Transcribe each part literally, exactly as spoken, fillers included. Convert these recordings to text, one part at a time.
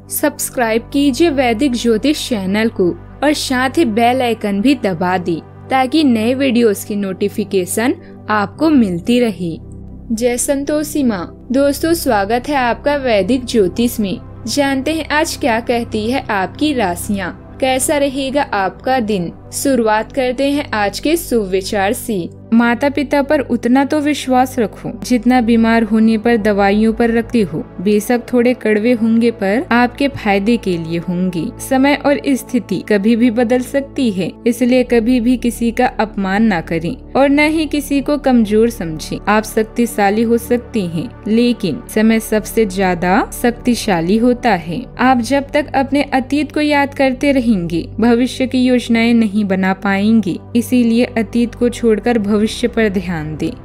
Subscribe कीजिए वैदिक ज्योतिष चैनल को और साथ ही बेल आइकन भी दबा दी ताकि नए वीडियोस की नोटिफिकेशन आपको मिलती रहे। जय संतोषी माँ। दोस्तों, स्वागत है आपका वैदिक ज्योतिष में। जानते हैं आज क्या कहती है आपकी राशियाँ, कैसा रहेगा आपका दिन। शुरुआत करते हैं आज के शुभ विचार से। माता पिता पर उतना तो विश्वास रखो जितना बीमार होने पर दवाइयों पर रखते हो। बेशक थोड़े कड़वे होंगे पर आपके फायदे के लिए होंगे। समय और स्थिति कभी भी बदल सकती है, इसलिए कभी भी किसी का अपमान ना करें और न ही किसी को कमजोर समझें। आप शक्तिशाली हो सकती हैं, लेकिन समय सबसे ज्यादा शक्तिशाली होता है। आप जब तक अपने अतीत को याद करते रहेंगे भविष्य की योजनाएं नहीं बना पाएंगे, इसीलिए अतीत को छोड़कर भविष्य पर ध्यान दें।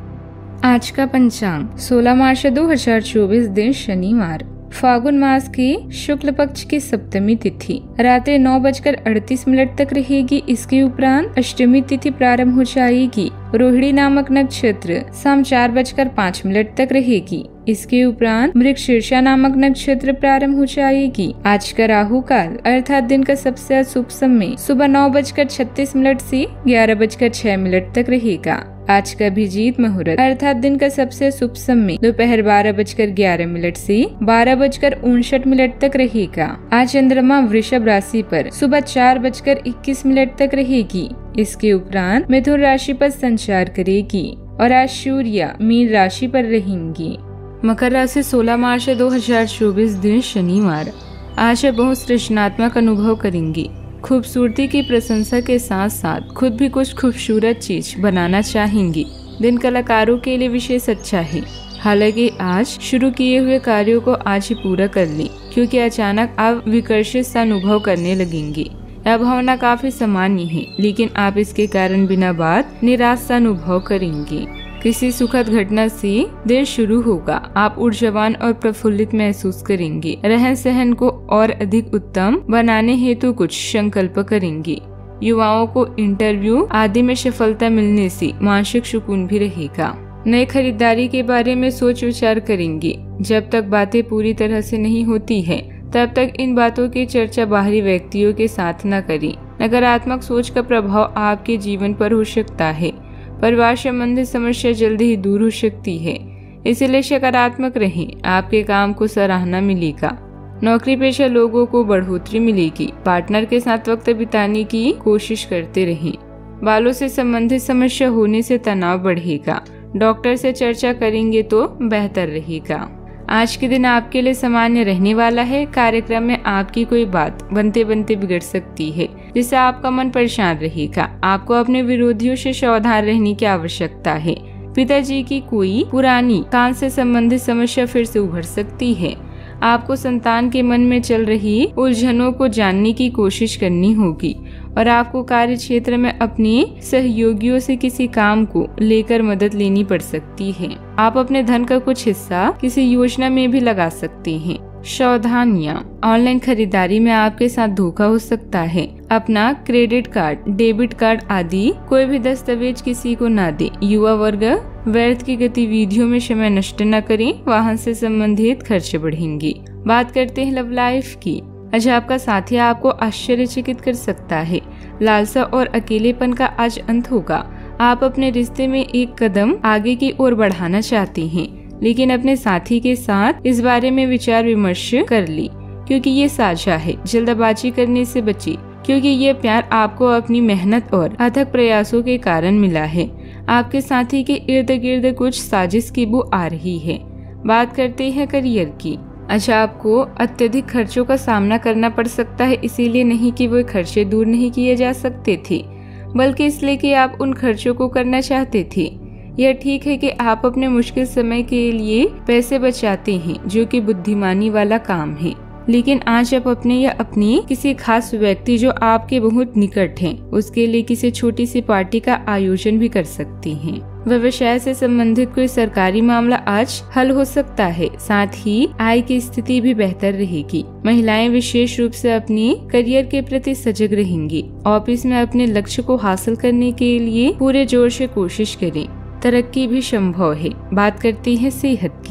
आज का पंचांग सोलह मार्च दो हजार चौबीस, दिन शनिवार, फागुन मास की शुक्ल पक्ष की सप्तमी तिथि रात्रि नौ बजकर अड़तीस मिनट तक रहेगी। इसके उपरांत अष्टमी तिथि प्रारंभ हो जाएगी। रोहिणी नामक नक्षत्र शाम चार बजकर पाँच मिनट तक रहेगी। इसके उपरांत मृगशीर्षा नामक नक्षत्र प्रारंभ हो जाएगी। आज का राहु काल अर्थात दिन का सबसे शुभ समय सुबह नौ बजकर छत्तीस मिनट से ग्यारह बजकर छह मिनट तक रहेगा। आज का अभिजीत मुहूर्त अर्थात दिन का सबसे शुभ समय दोपहर बारह बजकर ग्यारह मिनट से बारह बजकर उनसठ मिनट तक रहेगा। आज चंद्रमा वृषभ राशि पर सुबह चार बजकर इक्कीस मिनट तक रहेगी। इसके उपरांत मिथुन राशि पर संचार करेगी और आज सूर्य मीन राशि पर रहेंगी। मकर राशि सोलह मार्च दो हजार चौबीस, दिन शनिवार, आज बहुत सृजनात्मक अनुभव करेंगी। खूबसूरती की प्रशंसा के साथ साथ खुद भी कुछ खूबसूरत चीज बनाना चाहेंगी। दिन कलाकारों के लिए विशेष अच्छा है। हालांकि आज शुरू किए हुए कार्यों को आज ही पूरा कर लें, क्योंकि अचानक आप विकर्षित सा अनुभव करने लगेंगे। यह भावना काफी सामान्य है, लेकिन आप इसके कारण बिना बात निराश सा अनुभव करेंगे। किसी सुखद घटना से दिन शुरू होगा। आप ऊर्जावान और प्रफुल्लित महसूस करेंगे। रहन सहन को और अधिक उत्तम बनाने हेतु कुछ संकल्प करेंगे। युवाओं को इंटरव्यू आदि में सफलता मिलने से मानसिक सुकून भी रहेगा। नई खरीदारी के बारे में सोच विचार करेंगे। जब तक बातें पूरी तरह से नहीं होती है तब तक इन बातों की चर्चा बाहरी व्यक्तियों के साथ न करें। नकारात्मक सोच का प्रभाव आपके जीवन पर हो सकता है। परिवार संबंधित समस्या जल्दी ही दूर हो सकती है, इसलिए सकारात्मक रहें। आपके काम को सराहना मिलेगा। नौकरी पेशा लोगों को बढ़ोतरी मिलेगी। पार्टनर के साथ वक्त बिताने की कोशिश करते रहें। बालों से संबंधित समस्या होने से तनाव बढ़ेगा। डॉक्टर से चर्चा करेंगे तो बेहतर रहेगा। आज के दिन आपके लिए सामान्य रहने वाला है। कार्यक्रम में आपकी कोई बात बनते बनते बिगड़ सकती है, जिससे आपका मन परेशान रहेगा। आपको अपने विरोधियों से सावधान रहने की आवश्यकता है। पिताजी की कोई पुरानी कान से संबंधित समस्या फिर से उभर सकती है। आपको संतान के मन में चल रही उलझनों को जानने की कोशिश करनी होगी और आपको कार्य क्षेत्र में अपने सहयोगियों से किसी काम को लेकर मदद लेनी पड़ सकती है। आप अपने धन का कुछ हिस्सा किसी योजना में भी लगा सकते हैं। सावधानियां, ऑनलाइन खरीदारी में आपके साथ धोखा हो सकता है। अपना क्रेडिट कार्ड, डेबिट कार्ड आदि कोई भी दस्तावेज किसी को न दे। युवा वर्ग व्यर्थ की गतिविधियों में समय नष्ट न करें। वाहन से संबंधित खर्च बढ़ेंगे। बात करते हैं लव लाइफ की। आज आपका साथी आपको आश्चर्यचकित कर सकता है। लालसा और अकेलेपन का आज अंत होगा। आप अपने रिश्ते में एक कदम आगे की ओर बढ़ाना चाहते हैं, लेकिन अपने साथी के साथ इस बारे में विचार विमर्श कर ली, क्योंकि ये साझा है। जल्दबाजी करने से बचिए, क्योंकि ये प्यार आपको अपनी मेहनत और अथक प्रयासों के कारण मिला है। आपके साथी के इर्द गिर्द कुछ साजिश की बू आ रही है। बात करते हैं करियर की। अच्छा, आपको अत्यधिक खर्चों का सामना करना पड़ सकता है। इसीलिए नहीं कि वो खर्चे दूर नहीं किए जा सकते थे, बल्कि इसलिए कि आप उन खर्चों को करना चाहते थे। यह ठीक है कि आप अपने मुश्किल समय के लिए पैसे बचाते हैं, जो कि बुद्धिमानी वाला काम है। लेकिन आज आप अपने या अपनी किसी खास व्यक्ति जो आपके बहुत निकट हैं, उसके लिए किसी छोटी सी पार्टी का आयोजन भी कर सकती हैं। व्यवसाय से संबंधित कोई सरकारी मामला आज हल हो सकता है। साथ ही आय की स्थिति भी बेहतर रहेगी। महिलाएं विशेष रूप से अपने करियर के प्रति सजग रहेंगी। ऑफिस में अपने लक्ष्य को हासिल करने के लिए पूरे जोर से कोशिश करें। तरक्की भी संभव है। बात करती है सेहत की।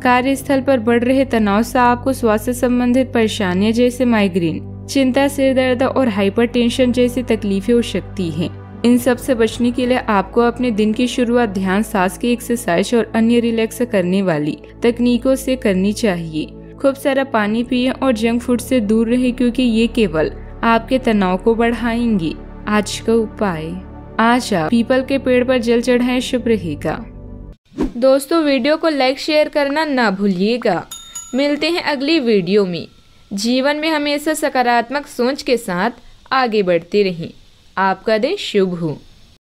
कार्यस्थल पर बढ़ रहे तनाव से आपको स्वास्थ्य संबंधित परेशानियां जैसे माइग्रेन, चिंता, सिर दर्द और हाइपरटेंशन जैसी तकलीफें हो सकती हैं। इन सब से बचने के लिए आपको अपने दिन की शुरुआत ध्यान, सांस की एक्सरसाइज और अन्य रिलैक्स करने वाली तकनीकों से करनी चाहिए। खूब सारा पानी पिए और जंक फूड से दूर रहे, क्योंकि ये केवल आपके तनाव को बढ़ाएंगे। आज का उपाय, आज आप पीपल के पेड़ पर जल चढ़ाएं, शुभ रहेगा। दोस्तों, वीडियो को लाइक शेयर करना ना भूलिएगा। मिलते हैं अगली वीडियो में। जीवन में हमेशा सकारात्मक सोच के साथ आगे बढ़ते रहें। आपका दिन शुभ हो।